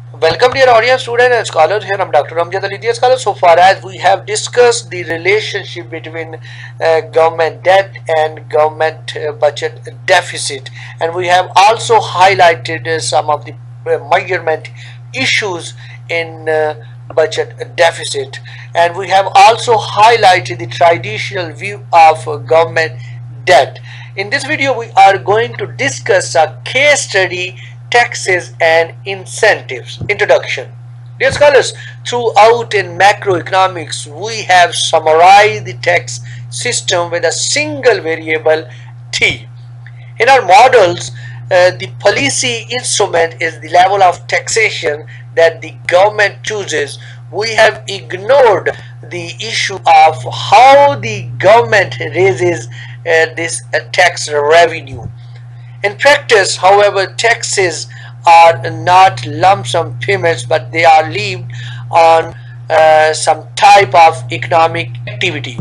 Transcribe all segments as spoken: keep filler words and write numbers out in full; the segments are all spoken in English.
Welcome dear audience, students and scholars. Here I'm Doctor Amjad Ali, dear scholars. So far as we have discussed the relationship between uh, government debt and government uh, budget deficit, and we have also highlighted uh, some of the uh, measurement issues in uh, budget deficit, and we have also highlighted the traditional view of uh, government debt. In this video we are going to discuss a case study, taxes and incentives. Introduction. Dear scholars, throughout in macroeconomics we have summarized the tax system with a single variable T. In our models, uh, the policy instrument is the level of taxation that the government chooses. We have ignored the issue of how the government raises uh, this uh, tax revenue. In practice, however, taxes are not lump sum payments, but they are levied on uh, some type of economic activity.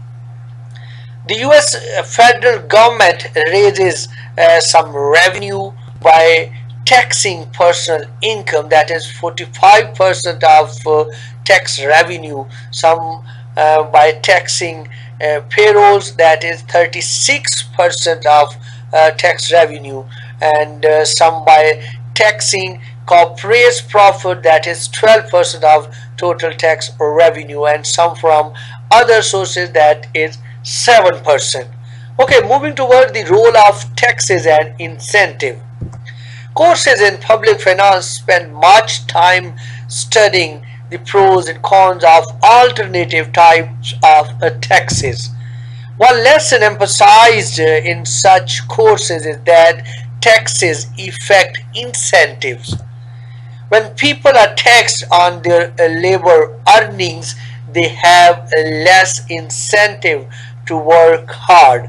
The U S federal government raises uh, some revenue by taxing personal income, that is forty-five percent of uh, tax revenue, some uh, by taxing uh, payrolls, that is thirty-six percent of Uh, tax revenue, and uh, some by taxing corporate profit, that is twelve percent of total tax revenue, and some from other sources, that is seven percent. Okay, moving toward the role of taxes and incentive. Courses in public finance spend much time studying the pros and cons of alternative types of uh, taxes. One lesson emphasized in such courses is that taxes affect incentives. When people are taxed on their labor earnings, they have less incentive to work hard.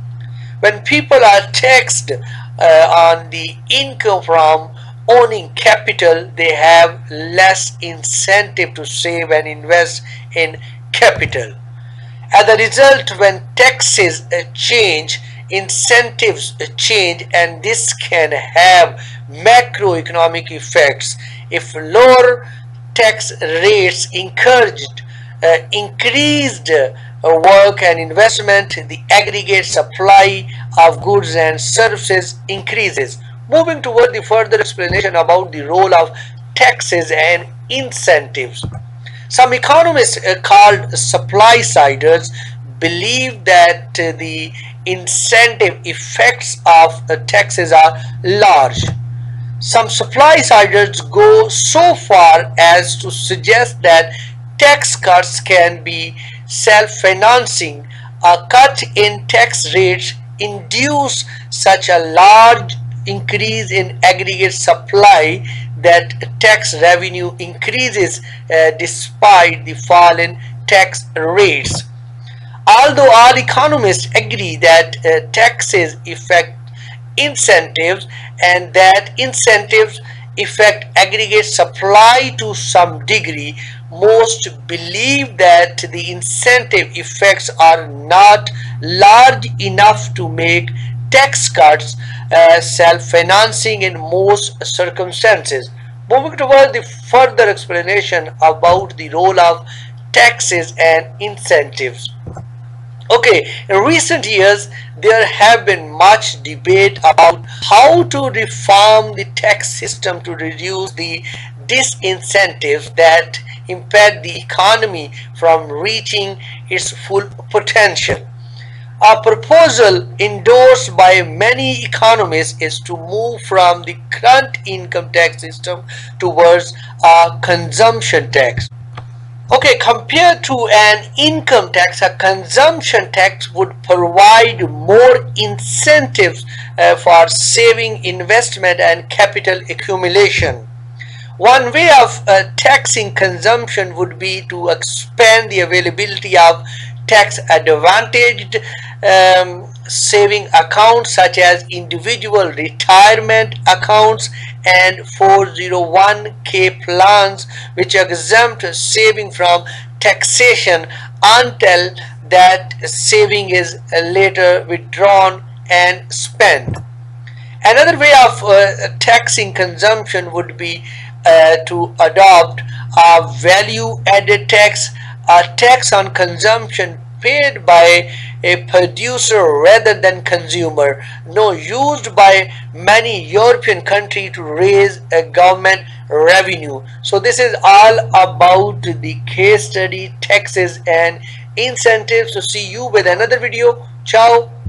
When people are taxed uh, on the income from owning capital, they have less incentive to save and invest in capital. As a result, when taxes change, incentives change, and this can have macroeconomic effects. If lower tax rates encouraged uh, increased uh, work and investment, the aggregate supply of goods and services increases. Moving toward the further explanation about the role of taxes and incentives. Some economists uh, called supply-siders believe that uh, the incentive effects of uh, taxes are large. Some supply-siders go so far as to suggest that tax cuts can be self-financing. A cut in tax rates induce such a large increase in aggregate supply that tax revenue increases uh, despite the fall in tax rates. Although all economists agree that uh, taxes affect incentives and that incentives affect aggregate supply to some degree, most believe that the incentive effects are not large enough to make tax cuts uh, self-financing in most circumstances. Moving toward the further explanation about the role of taxes and incentives. Okay, in recent years there have been much debate about how to reform the tax system to reduce the disincentives that impede the economy from reaching its full potential. A proposal endorsed by many economists is to move from the current income tax system towards a consumption tax. Okay, compared to an income tax, a consumption tax would provide more incentives uh, for saving, investment and capital accumulation. One way of uh, taxing consumption would be to expand the availability of tax advantaged um, saving accounts such as individual retirement accounts and four oh one K plans, which exempt saving from taxation until that saving is later withdrawn and spent. Another way of uh, taxing consumption would be uh, to adopt a value added tax, a tax on consumption paid by a producer rather than consumer, no, used by many European countries to raise a government revenue. So this is all about the case study, taxes and incentives. So see you with another video. Ciao.